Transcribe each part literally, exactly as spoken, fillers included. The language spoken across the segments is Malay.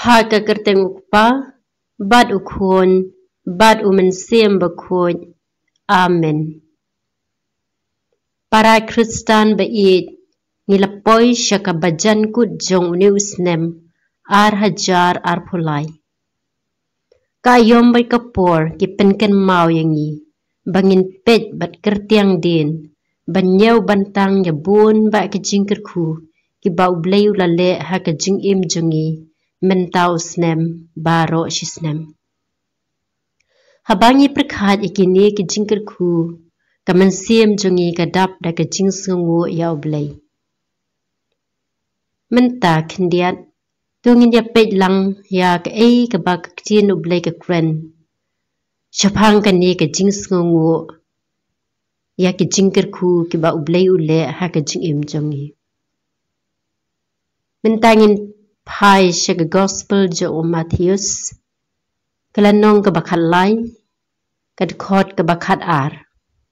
Haka kerteng ukpa, bad ukhon, bad umensiem bakhoj. Amen. Para Kristan bait, ngilapoy siya kabajan kut jong uniusnem, ar hajar ar pulay. Kayom bay kapor, kipenken mau yangi, bangin pet bat kertiang din, banyaw bantang yabun ba kajingkerku, kibau blayu lale ha kajing im jongi, mentau snem, baro shisnem. Habangi perkhat ikini kajingkerku, kamansiam jongi kadap da kajing sungu yau blay. Menta kendiat, tungin ya pet lang ya ke ei ke ba kajin ublay ke kren. Syapang kani kajing sungu, ya kajingkerku ke ba ublay ule ha kajing im jongi. Mentangin pai siya ke gospel jo Matthews, kalanong ke bakat lay, kadkot ke bakat ar.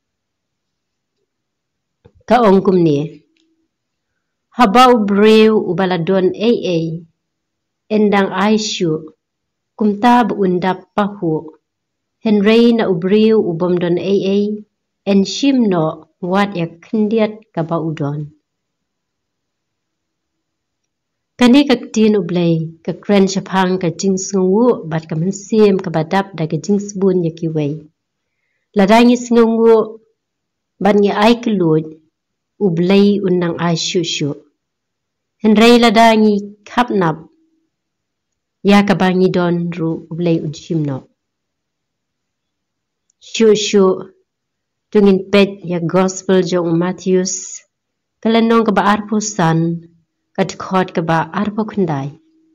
Kaong kumni, habau brew ubaladon ay ay, endang aisyu, kumta beundap pahu, henrei na ubrew ubomdon ay ay, en shimno wat ya kendiat kaba udon. Kani kaktin ublay, kakren syapang kajing sungu bat kamansim kabadap da kajing sebun yakiway. Ladangi sungu bat ngi ay kelud, ublay unang ay syusyu. Henrei ladangi kapnap, ya kabangi don ru ublay unshimno. Syusyu, tungin pet ya gospel jong Matthews, kalanong kaba arpusan, kadkot kaba arpo kundai.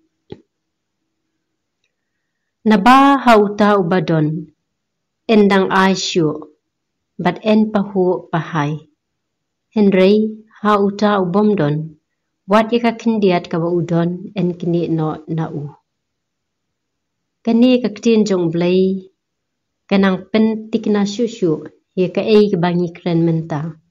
Naba hauta ubadon, endang aisyu, bat en pahu pahai. Henrei hauta ubomdon, wat yaka kendiat kaba udon en kini no na u. Kani kaktin jong blay, kanang pentik na syusyu, yaka ei kebangi kren menta.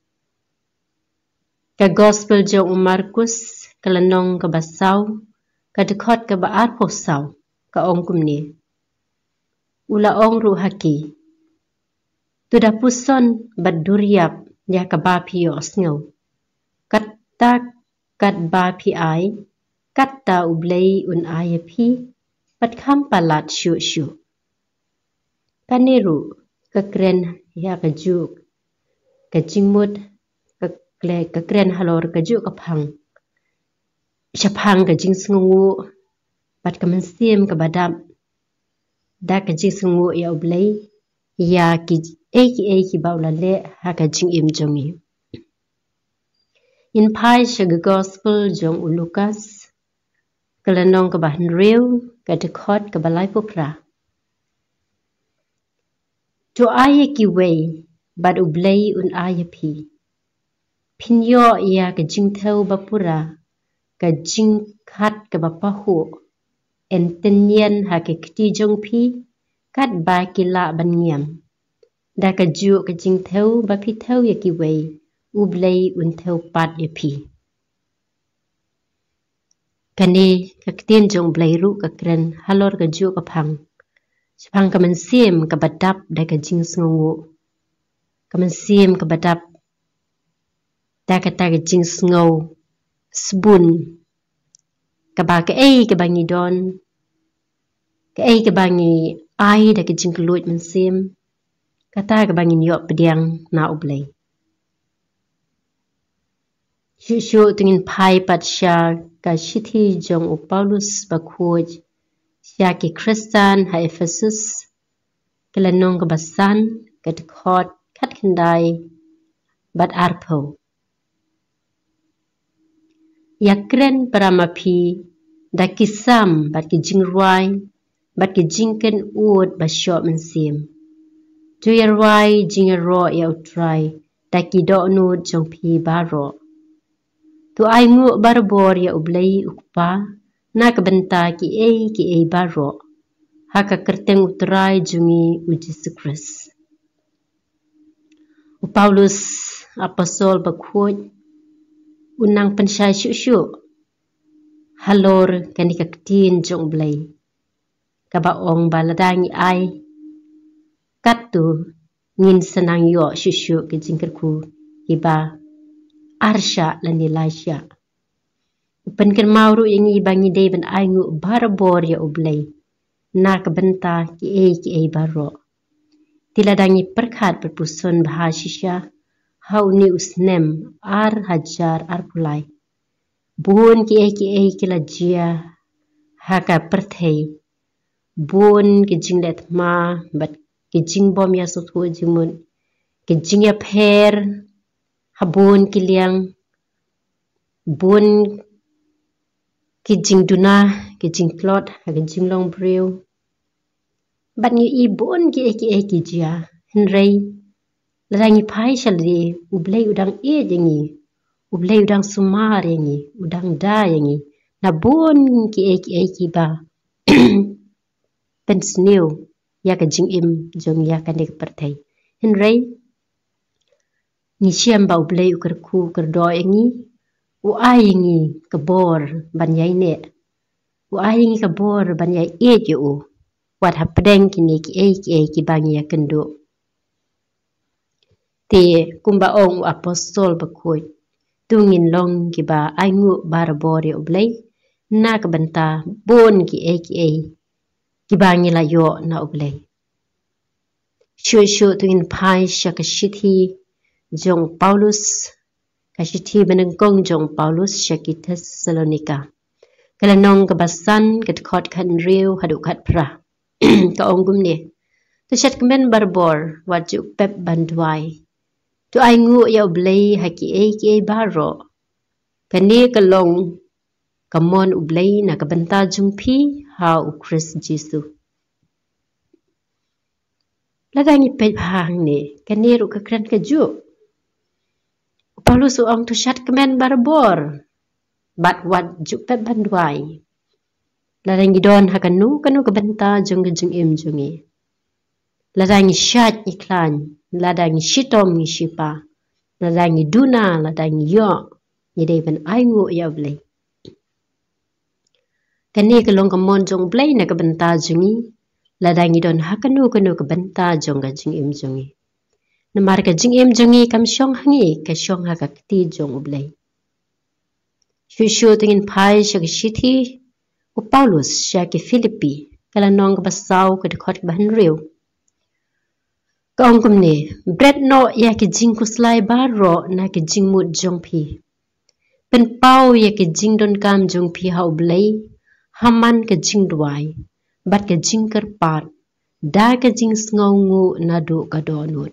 Ka gospel jong Markus, kalanong kabasaw, kadekot kaba arposaw, kaong kumni. Ulaong ruhaki. Tuda puson bad duryap ya kabapi osngaw. Katta kat bapi ay, katta ublay un ayapi, pat kampalat syu syu. Kaniru, kakren ya kajuk, kajingmut, kakle kakren halor kajuk kapang. Syapang kajing sungu, bat kamansim kabadap, da kajing sungu ya ublay, ya ki eki eki baulale ha kajing im jongi. In pai syaga gospel jong ulukas, kalanong kabahan rew, kadekot kabalay pupra. To aya kiway, bat ublay un ayapi. Pinyo ya kajing tau bapura, kajing kat kabapahu, entenyen ha kekti jong pi, kat ba kila banyam. Da kaju kajing tau bapi tau ya kiway, ublay un tau pat ya pi. Kani kaktin jong blay ru kakren halor kaju kapang. Syapang kamansim kabadap da kajing sungu. Kamansim kabadap da kata kajing sungu. Sebun. Kaba ke ei kebangi don. Ke ei kebangi ai da kajing kelut mansim. Kata kebangi nyok pediang na ublay. Syuk-syuk tungin pai pat sya ka syiti jong u Paulus bakuj. Sya ki Kristan ha Efesus. Kelanong kebasan, kadekot, kat kendai, bat arpo. Yakren paramapi, da kisam bat kijingruai, bat kijingken uod basyok mensim. Tuyarwai jingero ya utrai, da kido nud jong pi baro. Tu ai ngu barbor ya ublay ukpa, na kebenta ki ei ki ei baro. Haka kerteng utrai jungi uji sekres. U Paulus apostol bakuj, unang pensyai syuk-syuk. halor kani kaktin jong blay kaba ong baladangi ai katu ngin senang yo shushu ke jingkerku iba arsha lani lasya pen ken mauru yangi bangi day ben aingu barbor ya ublay nak benta ki e ki e baro tiladangi perkhat berpusun bahasisya hau ni usnem ar hajar ar pulai bun ki e ki e ki lajia haka perthei bun ki jinglet ma bat ki jingbom ya sotu jimun ki jingya pher habun ki liang bun ki jingduna ki jingklot haka jinglong brew bat ni i bun ki e ki e ki jia henrei ladangi pai shalri ublay udang e jengi ublay udang sumar yengi udang da yengi na bun ki e ki e ki ba pensniu ya ka jing im jong ya ka nek pertai henrei ni siam ba ublay ukar ku ukar do yengi u ai yengi kabor ban yai ne u ai yengi kabor ban yai e je u wat hapdeng ki ne ki e ki e ki bang ya kendo te kumba ong apostol bakoi tungin long ki ba aingu barbore ublay na ka banta bon ki e ki e ki bangi la yo na ublay shu shu tungin pai shaka shithi jong Paulus ka shithi beneng kong jong Paulus shaki Thessalonika kala nong ka basan kat khot khan riu hadu khat pra ka ong gum ne to shat kmen barbor wat ju pep bandwai to aingu ya ublay haki e ki e baro kane kalong kamon ublay na kabanta jungpi ha u Chris Jesu ladangi pe phang ne kane ru ka kran ka ju Paulus ong to shat kmen barbor bat wat ju pep bandwai ladangi don hakanu kanu kabanta jung jung im jungi ladangi shat iklan ladangi shitom ni shipa ladangi duna ladangi yo ni dei ben aingu ya blay kani kalong kamon jong blay na kabenta jungi ladangi don hakanu kanu kabenta jong ga jing im jungi namar ka jing im jungi kam shong hangi ka shong ha ka kti jong blay shu shu tingin pai shak shithi u Paulus shaki Philippi kala nong ka basaw ka khot ban riu Kaong kumne, bread no ya ki jing kuslai baro na ki jing mut jong pi. Pen pau ya ki jing don kam jong pi hau blay, haman ka jingduwai, bat ka jing kerpat, da ka jing sngongu na do ka donut.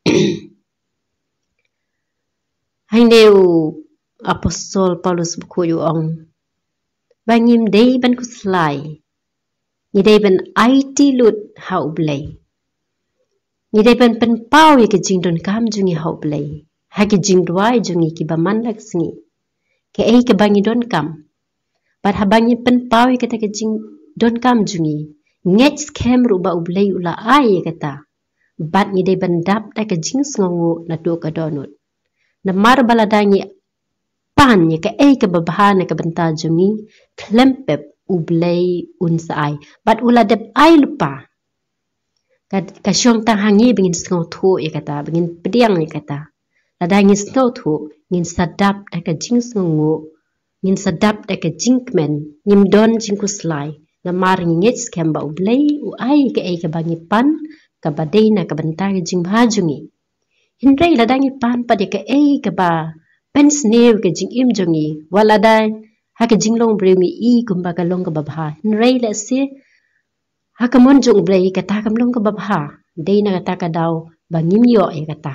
Hai neu apostol Paulus buku yu ong. Bangim day ban kuslai, ni day ban aiti lut hau blay. Ni day pen pen pau ya ki jing don kam jungi hau blay. Ha ki jing duai jungi ki baman lak singi. Ke ei ke bangi don kam. Bat ha bangi pen pau ya kata ke jing don kam jungi. Nget skem ruba ublay ula ai ya kata. Bat ni day ban dap da ke jing sngongu na do ka donut. Na mar baladangi pan ya ke ei ke babahan na ke benta jungi. Klempep ublay unsa ai. Bat ula dep ai lupa. Ka syong tang hangi bingin sngau thu ya kata, bingin pediang ya kata. Lada ngin sngau thu, ngin sadap da ka jing sngongu, ngin sadap da ka jing kmen, ngin don jing kuslai, na mar ngingit skem ba ublay, u ai ka ay ka bangi pan, ka baday na ka banta ka jing bahajungi. Hindray lada ngi pan pa di ka ay ka ba, pen snew ka jing im jungi, wala da ha ka jing long brew ngi i kumba ka long ka babha. Hindray la si, hakamon jong blay kata kamlong ka babha day na kata ka daw bangim yo ay kata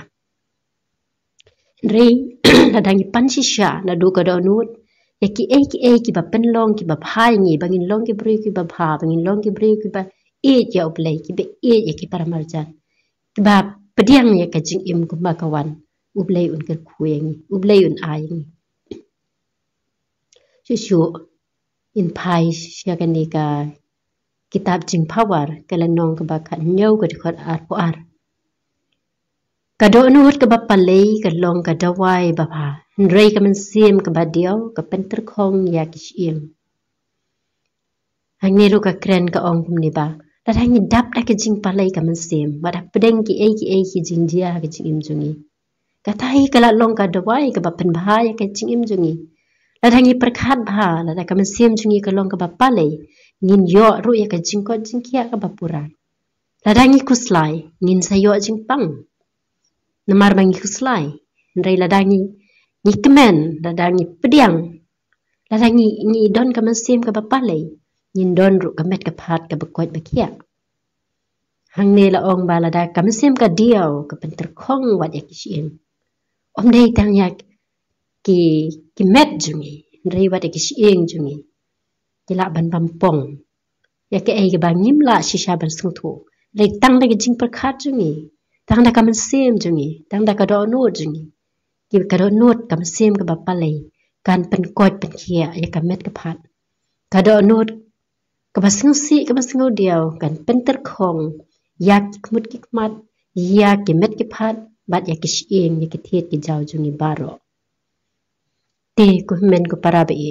rey nadangi pansi siya na do ka daw nut ya ki ay ki ay ki ba penlong ki babha ngi bangin long ki brew ki babha bangin long ki brew ki ba e ya blay ki be e ya ki para marjan ki ba pediang ya ka jing im kumba kawan ublay un ker kuyeng ublay un ayeng shu in pai siya kanika kitab jing power kala nong ka bakat nyaw ka dikot ar po ar. Kado nuhut ka bapalay ka long ka dawai bapa. Nray ka man siyem ka badiyaw ka penterkong ya kishiyem. hang ni ru ka kren ka ong kum ni ba la hang ni dap da ka jing palai ka man sem ba da pedeng ki ai ki ai ki jing dia ka jing im jungi ka tai ka la long ka dawai ka ba pen bha ya ka jing im jungi la hang ni perkhat bha la da ka man sem jungi ka long ka ba palai ngin yo ru ya ka jing ko jing kia ka ba pura la hang ni kuslai ngin sa yo jing pang namar bang ni kuslai ndai la hang ni ni kemen la hang ni pediang la hang ni ni don ka man sem ka ba palai nhìn đón rụ ka met ka phat ka bakoi ba kia hang ne la ong ba la da kam sem ka dio ka penter khong wat ya ki shin om dei tang yak ki ki met jungi rei wat ya ki shin jungi ki la ban bam pong ya ke ai ka ba ngim la shisha ban sung thu rei tang da ki jing par khat jungi tang da kam sem jungi tang da ka do no jungi ki ka do no kam sem ka ba palai kan pen koi pen kia ya ka met ka phat ka do no kabasngu si kabasngu diaw kan penter khong yak kmut ki kmat yak ki met ki phat bat yak ki shing yak ki thet ki jaw jungi baro te ku men ku para be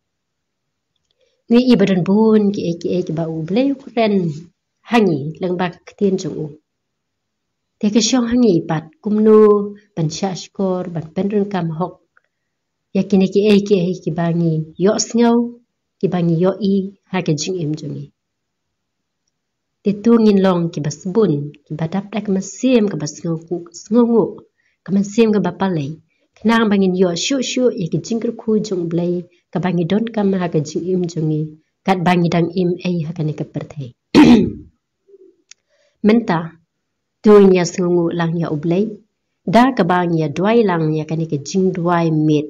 ni ibadan bun ki e ki e ki ba u ble ku ren hangi lang ba ktien jung u te ke shong hangi pat kumnu ban sha skor ban penrun kam hok yak ki ne ki e ki e ki ba ngi yo sngaw ki bangi yo i ha ke jing im jungi te tu ngin long ki bas bun ki badap dak ma sem ka bas ngo ku ngo ngo ka man sem ka bapalai knang bangin yo shu shu i ki jing ku jung blai ka bangi don kam ha ke jing im jungi kat bangi dang im ai ha ka ne ka perthei menta tu nya ngo ngo lang ya ublai da ka bangi ya dwai lang ya ka ne ke jingduwai miet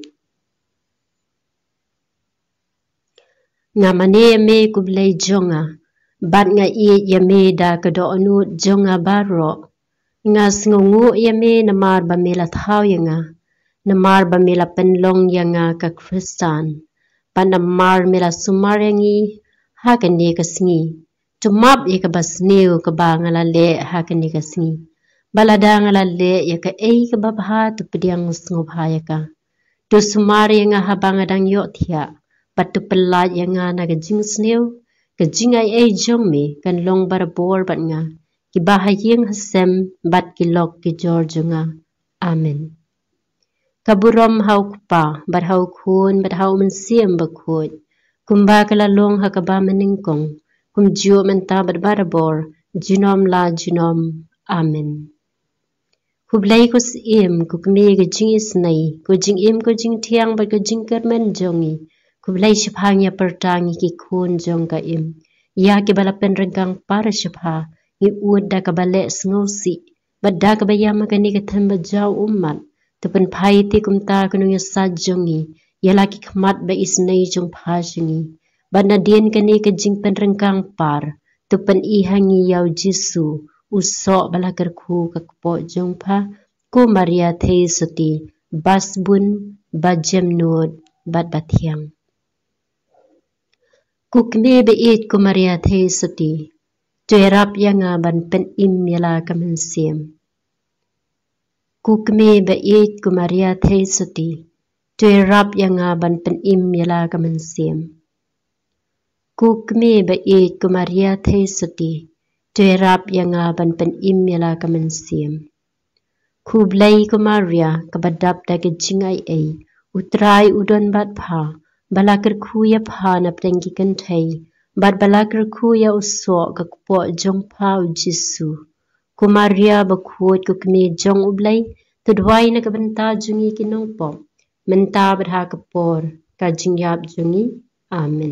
nga mane me kublai jonga bat nga i yame da ka do anu jonga baro nga sngungu yame namar ba mela thau yanga namar ba mela penlong yanga ka kristan pa namar mela sumar yangi ha ka ne ka sngi tumap ye ka basneu ka ba ngala le ha ka ne ka sngi balada ngala le ya ka ei ka ba bha tu pediang sngo bha ya ka tu sumar yanga ha ba ngadang yo thia patu pelat yang nga ga jing sneu ga jing ai ai jong me kan long bar bor bat nga ki bahayeng hasem bat ki lok ki jor junga amen kaburom hau pa bar hau khun bar hau men siem ba khoi kumba kala long ha ka ba mening kong kum jio men ta bar bar bor jinom la jinom amen kublai ko sim ku kme ga jing is nai ko jing im ko jing thiang ba ko jing kermen jongi kublai shphang ya pertangi ki khun jong ka im ya ke bala pen rengkang para shpha i ud da ka bale sngosi badda ka bayam ka ni ka tham ba jaw ummat to pen phai ti kum ta kanu ya sa jongi ya la ki khmat ba is nei jong pha jingi bana dien ka ni ka jing pen rengkang par to pen i hangi yaw jisu uso bala kar khu ka po jong pha ko maria thei soti basbun bajem nod bat bathiang kukme be it ko maria thei soti terap yanga ban pen im yala kamen sem kukme be it ko maria thei soti terap yanga ban pen im yala kamen sem kukme be it ko maria thei soti terap yanga ban pen im yala kamen sem kublai ko maria kabadap da ke jingai ai utrai udon bat pha balakar khuya pha na prengki kan thai bat balakar khuya uso ka po jong pha jisu kumaria ba khot ko kme jong ublai to dwai na ka banta jungi ki nong po menta bra ka por ka jingyap jungi amen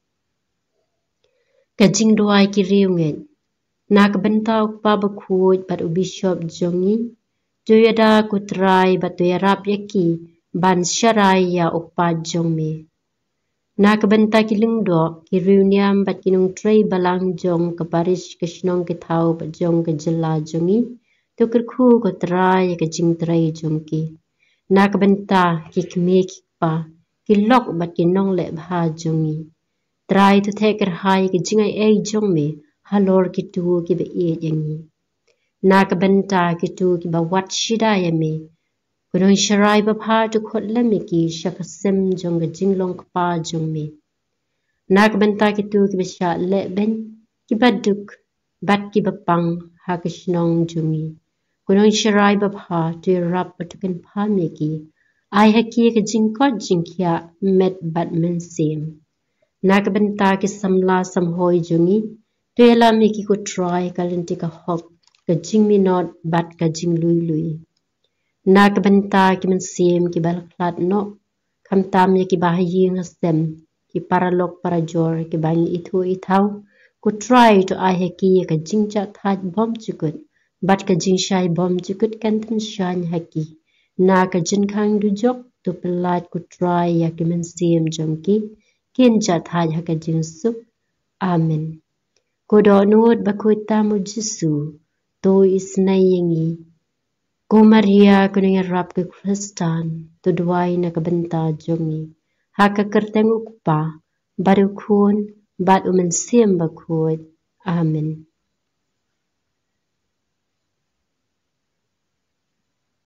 ka jingdwai ki riunget na ka banta pa ba khot bat u bishop jongi joyada kutrai ba to yarap yaki ban sharai ya ukpa jongme nak benta kiling do ki reuniam bat kinung tray balang jong ka parish ka shnong ki thau ba jong ka jilla jongi to kar khu ko trai ka jing trai jong ki nak benta ki kme ki pa ki lok bat ki nong le bha jongi trai to the kar hai ki jingai ai jong me halor ki tu ki ba e yangi nak benta ki tu ki ba wat shida ya me kunong sharai ba pha to khot lami ki shakasem jong ga jinglong pa jong me Nak benta kitu ki besya le ben ki baduk bat ki bapang ha kishnong jungi. Kunong shirai babha tu rap patukan pamiki. Ai haki ka jingkot jingkya met bat men sim. Nak benta ki samla samhoi jungi. Tu ela miki ko try kalinti ka hok ka jingmi not bat ka jing lui lui. Nak benta ki men sim ki balaklat no. Kam tamnya ki bahayi ngasem. Ki paralok parajor ki bangi itu itau. Ku try to ai haki ka jingja thaj bom chukut. Bat ka jingshai bom chukut kan tan shan haki. Na ka jinkang dujok tu pelat ku try ya ki men sim jongki. Kin jat thaj haka jingsuk. Amen. Kodo nuot bakut tamu Jesu. To isnay yengi. Ko Maria kuning rap ke Kristan. Tu duway na kabenta jongi. Haka kerteng ukpa. Baru kun bat umen sim bakut. Amen.